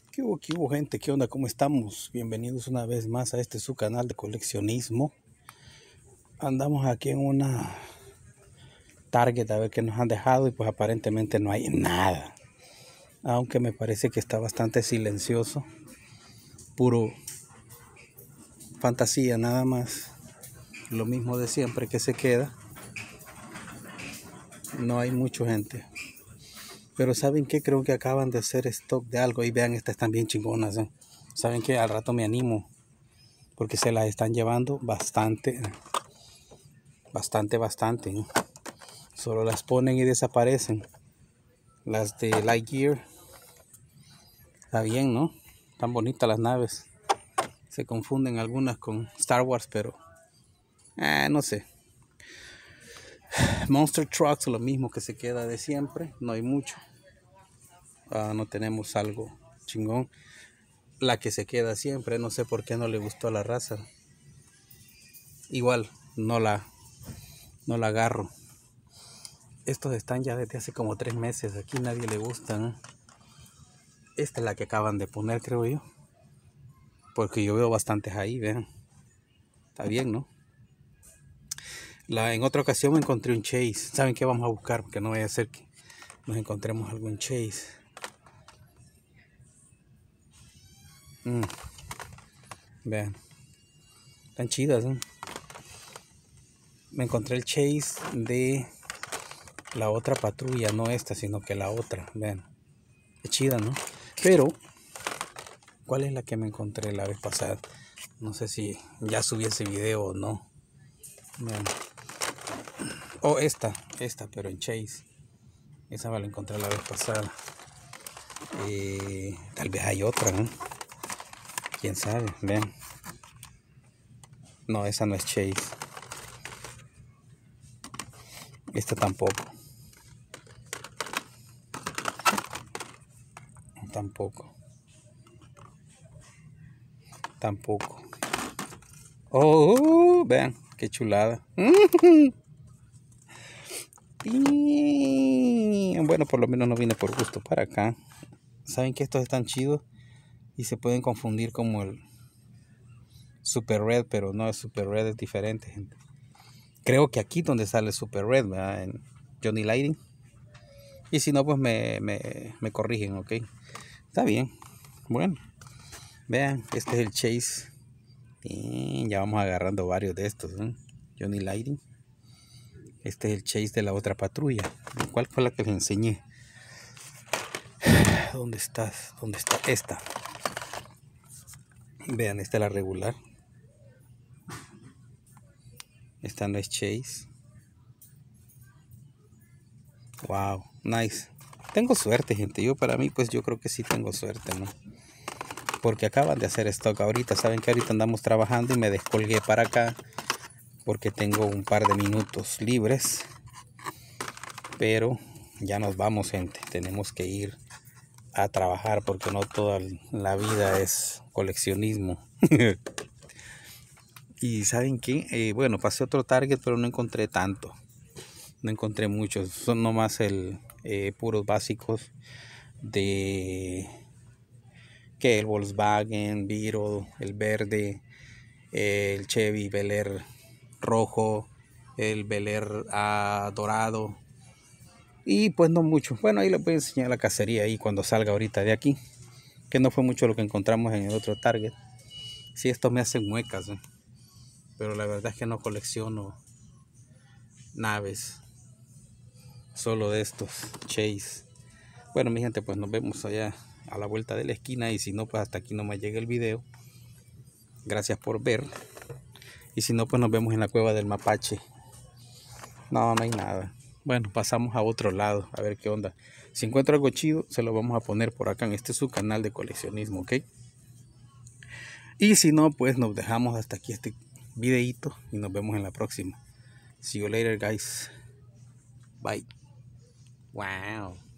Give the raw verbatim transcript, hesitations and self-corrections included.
¿Qué hubo, qué hubo, gente? ¿Qué onda? ¿Cómo estamos? Bienvenidos una vez más a este su canal de coleccionismo. Andamos aquí en una Target a ver qué nos han dejado y pues aparentemente no hay nada. Aunque me parece que está bastante silencioso. Puro fantasía nada más. Lo mismo de siempre que se queda. No hay mucha gente. Pero ¿saben qué? Creo que acaban de hacer stock de algo. Y vean, estas están bien chingonas, ¿eh? ¿Saben qué? Al rato me animo. Porque se las están llevando bastante. Bastante, bastante. ¿eh? Solo las ponen y desaparecen. Las de Lightyear. Está bien, ¿no? Están bonitas las naves. Se confunden algunas con Star Wars, pero... Eh, no sé. Monster Trucks, lo mismo que se queda de siempre. No hay mucho. Uh, no tenemos algo chingón. La que se queda siempre, no sé por qué no le gustó a la raza. Igual, no la, no la agarro. Estos están ya desde hace como tres meses. Aquí nadie le gustan. ¿eh? Esta es la que acaban de poner, creo yo. Porque yo veo bastantes ahí, vean. Está bien, ¿no? La, en otra ocasión me encontré un Chase. ¿Saben qué vamos a buscar? Porque no vaya a ser que nos encontremos algún Chase. Mm. Vean. Están chidas, ¿eh? Me encontré el Chase de la otra patrulla. No esta, sino que la otra. Vean. Es chida, ¿no? Pero, ¿cuál es la que me encontré la vez pasada? No sé si ya subí ese video o no. Vean. Oh, esta. Esta, pero en Chase. Esa me la encontré la vez pasada. Eh, tal vez hay otra, ¿no? Quién sabe, vean. No, esa no es Chase. Esta tampoco. Tampoco. Tampoco. Oh, vean, qué chulada. Bueno, por lo menos no vine por gusto para acá. Saben que estos están chidos y se pueden confundir como el Super Red, pero no es Super Red, es diferente, gente. Creo que aquí donde sale Super Red, ¿verdad? En Johnny Lighting. Y si no, pues me, me, me corrigen, ok. Está bien. Bueno, vean, este es el Chase. Y ya vamos agarrando varios de estos, ¿eh? Johnny Lighting. Este es el Chase de la otra patrulla. ¿Cuál fue la que les enseñé? ¿Dónde estás? ¿Dónde está? Esta. Vean, esta es la regular. Esta no es Chase. Wow, nice. Tengo suerte, gente. Yo para mí, pues yo creo que sí tengo suerte, ¿no? Porque acaban de hacer stock ahorita. Saben que ahorita andamos trabajando y me descolgué para acá. Porque tengo un par de minutos libres. Pero ya nos vamos, gente. Tenemos que ir a trabajar porque no toda la vida es coleccionismo. Y ¿saben qué? Eh, bueno, pasé otro Target, pero no encontré tanto. No encontré muchos. Son nomás el eh, puros básicos de que el Volkswagen, Beetle, el verde, eh, el Chevy Bel Air rojo, el Bel Air ah, dorado. Y pues no mucho. Bueno, ahí les voy a enseñar la cacería ahí cuando salga ahorita de aquí. Que no fue mucho lo que encontramos en el otro Target. Sí, esto me hacen muecas, ¿eh? Pero la verdad es que no colecciono naves. Solo de estos Chase. Bueno, mi gente, pues nos vemos allá a la vuelta de la esquina. Y si no, pues hasta aquí no me llega el video. Gracias por ver. Y si no, pues nos vemos en la cueva del Mapache. No, no hay nada. Bueno, pasamos a otro lado, a ver qué onda. Si encuentro algo chido, se lo vamos a poner por acá en este su canal de coleccionismo, ¿ok? Y si no, pues nos dejamos hasta aquí este videito y nos vemos en la próxima. See you later, guys. Bye. Wow.